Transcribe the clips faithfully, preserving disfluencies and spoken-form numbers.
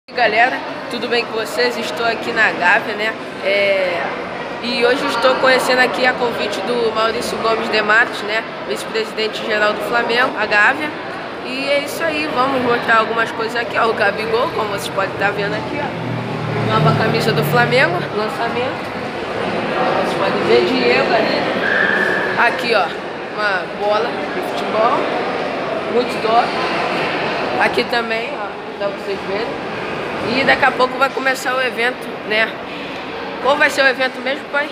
Galera, tudo bem com vocês? Estou aqui na Gávea, né? É... E hoje estou conhecendo aqui a convite do Maurício Gomes de Matos, né? Vice-presidente geral do Flamengo, a Gávea. E é isso aí, vamos mostrar algumas coisas aqui, ó. O Gabigol, como vocês podem estar vendo aqui, ó. Nova camisa do Flamengo, lançamento. Vocês podem ver Diego ali. Aqui, ó, uma bola de futebol. Muito top. Aqui também, ó, dá pra vocês verem. E daqui a pouco vai começar o evento, né? Qual vai ser o evento mesmo, pai?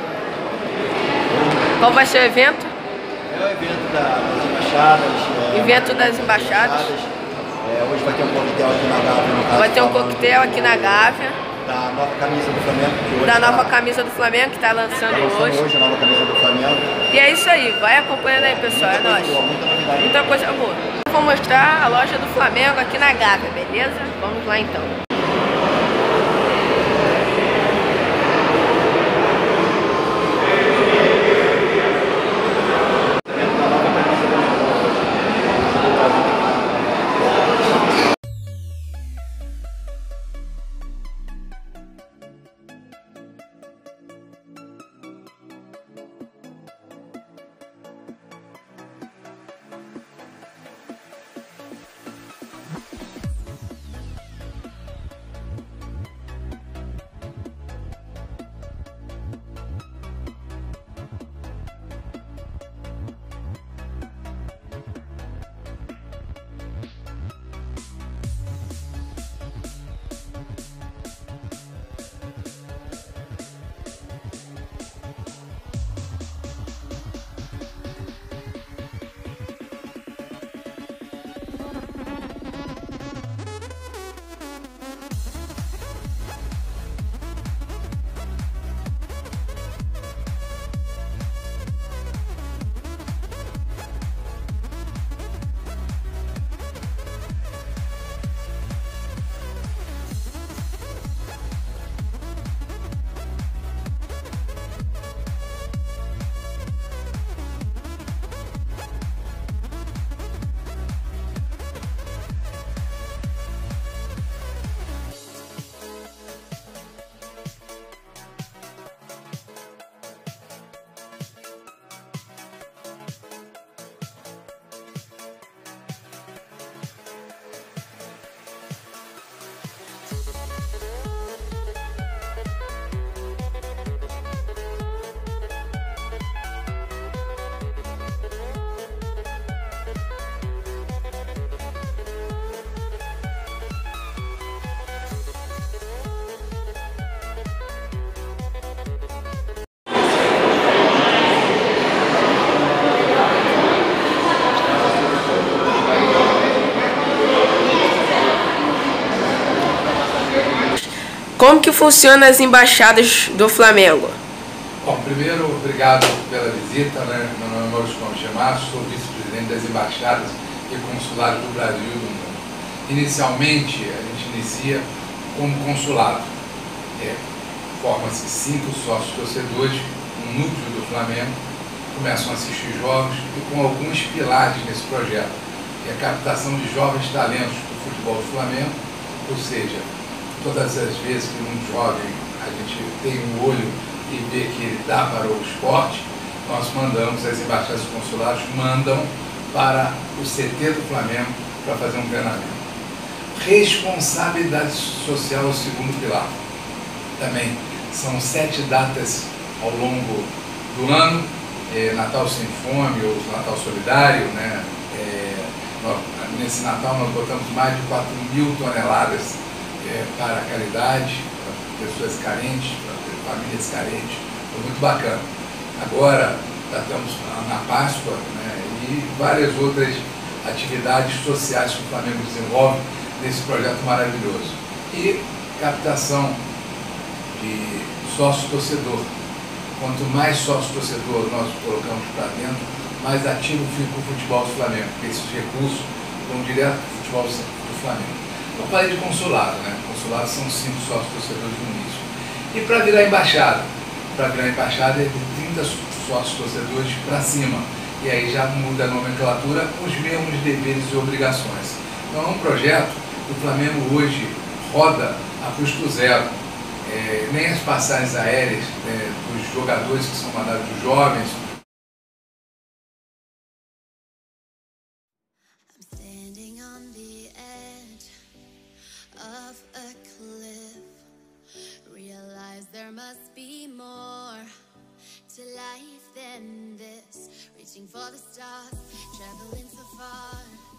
Qual vai ser o evento? É o evento da, das embaixadas. É, evento das embaixadas. É, hoje vai ter um coquetel aqui na Gávea. No caso, vai ter um coquetel aqui na Gávea. Da nova camisa do Flamengo. Que hoje da nova tá, camisa do Flamengo, que está lançando, tá lançando hoje. hoje a nova camisa do Flamengo. E é isso aí, vai acompanhando aí, pessoal. Muita é nóis. boa, muita novidade. Muita coisa boa. Vou mostrar a loja do Flamengo aqui na Gávea, beleza? Vamos lá então. Como que funciona as embaixadas do Flamengo? Bom, primeiro, obrigado pela visita, né? Meu nome é Maurício Gomes de Matos, sou vice-presidente das embaixadas e consulados do Brasil e do mundo. Inicialmente, a gente inicia como consulado. É, forma-se cinco sócios torcedores, um núcleo do Flamengo, começam a assistir jogos e com alguns pilares nesse projeto. É a captação de jovens talentos do futebol do Flamengo, ou seja, todas as vezes que um jovem, a gente tem um olho e vê que ele dá para o esporte, nós mandamos, as embaixadas e consulados mandam para o C T do Flamengo para fazer um treinamento. Responsabilidade social é o segundo pilar. Também são sete datas ao longo do ano, é, Natal Sem Fome ou Natal Solidário, né? É, nós, nesse Natal nós botamos mais de quatro mil toneladas É, para a caridade, para pessoas carentes, para famílias carentes, foi muito bacana. Agora, já estamos na Páscoa, né, e várias outras atividades sociais que o Flamengo desenvolve nesse projeto maravilhoso. E captação de sócio-torcedor. Quanto mais sócio-torcedor nós colocamos para dentro, mais ativo fica o futebol do Flamengo, porque esses recursos vão direto para o futebol do Flamengo. Eu falei de consulado, né? Consulado são cinco sócios torcedores no início. E para virar embaixada? Para virar embaixada é de trinta sócios torcedores para cima. E aí já muda a nomenclatura com os mesmos deveres e obrigações. Então é um projeto que o Flamengo hoje roda a custo zero. É, nem as passagens aéreas é, dos jogadores que são mandados, dos jovens. There must be more to life than this. Reaching for the stars, traveling so far.